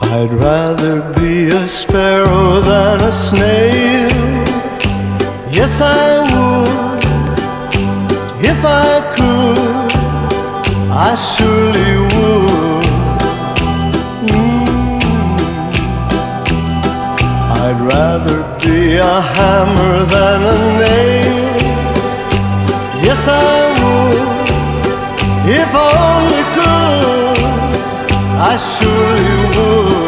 I'd rather be a sparrow than a snail. Yes, I would, if I could, I surely would. I'd rather be a hammer than a nail. Yes, I would, if I only could, I surely would.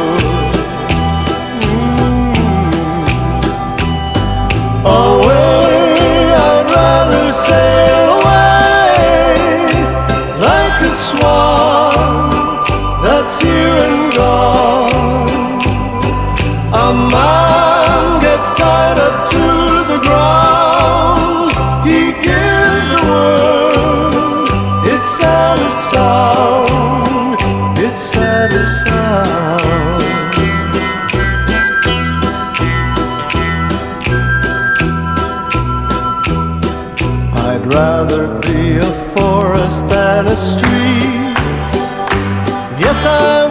Away, I'd rather sail away like a swan that's here and gone. A man gets tied up to the ground. He gives the word. It's sad as sound. It's sad as sound. I'd rather be a forest than a street. Yes, I